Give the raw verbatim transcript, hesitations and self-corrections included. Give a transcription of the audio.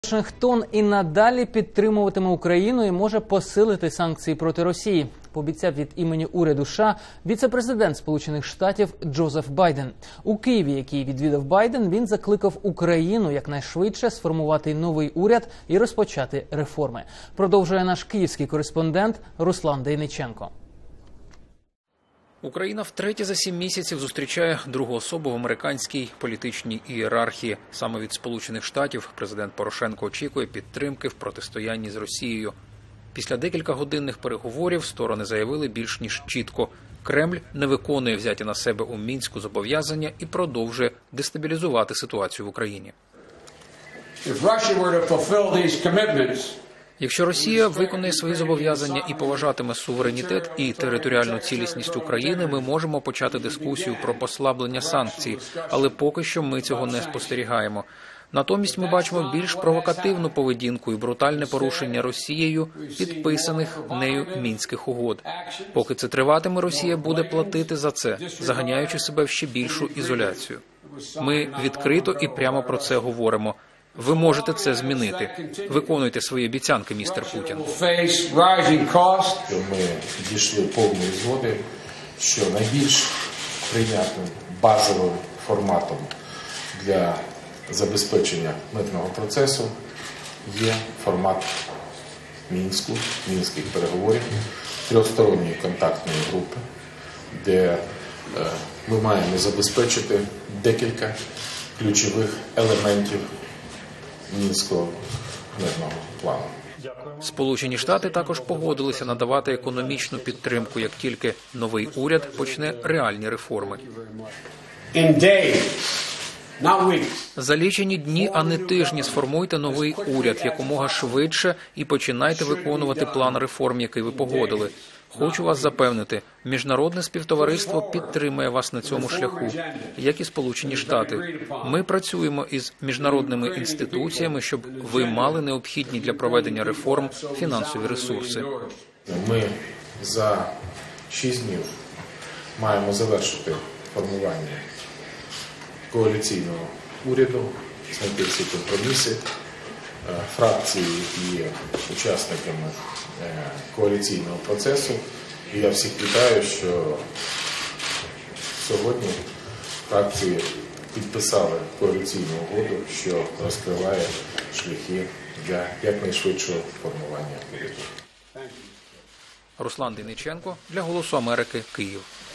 Вашингтон і надалі підтримуватиме Україну і може посилити санкції проти Росії, пообіцяв від імені уряду США віце-президент Сполучених Штатів Джозеф Байден. У Києві, який відвідав Байден, він закликав Україну якнайшвидше сформувати новий уряд і розпочати реформи. Продовжує наш київський кореспондент Руслан Дейниченко. Україна втретє за сім місяців зустрічає другу особу в американській політичній ієрархії. Саме від Сполучених Штатів президент Порошенко очікує підтримки в протистоянні з Росією. Після декількагодинних переговорів сторони заявили більш ніж чітко. Кремль не виконує взяті на себе у Мінську зобов'язання і продовжує дестабілізувати ситуацію в Україні. Якщо Росія виконує свої зобов'язання і поважатиме суверенітет і територіальну цілісність України, ми можемо почати дискусію про послаблення санкцій, але поки що ми цього не спостерігаємо. Натомість ми бачимо більш провокативну поведінку і брутальне порушення Росією підписаних нею Мінських угод. Поки це триватиме, Росія буде платити за це, заганяючи себе в ще більшу ізоляцію. Ми відкрито і прямо про це говоримо. Ви можете це змінити. Виконуйте свої обіцянки, містер Путін. Ми дійшли повної згоди, що найбільш прийнятним базовим форматом для забезпечення мирного процесу є формат Мінську, Мінських переговорів, трьохсторонньої контактної групи, де ми маємо забезпечити декілька ключових елементів Мінського мирного плану. Сполучені Штати також погодилися надавати економічну підтримку, як тільки новий уряд почне реальні реформи. За лічені дні, а не тижні, сформуйте новий уряд якомога швидше і починайте виконувати план реформ, який ви погодили. Хочу вас запевнити, міжнародне співтовариство підтримує вас на цьому шляху, як і Сполучені Штати. Ми працюємо із міжнародними інституціями, щоб ви мали необхідні для проведення реформ фінансові ресурси. Ми за шість днів маємо завершити формування коаліційного уряду, знайти всі компроміси. Фракції, які є учасниками коаліційного процесу. І я всіх вітаю, що сьогодні фракції підписали коаліційну угоду, що розкриває шляхи для якнайшвидшого формування уряду. Руслан Дейниченко для «Голосу Америки», Київ.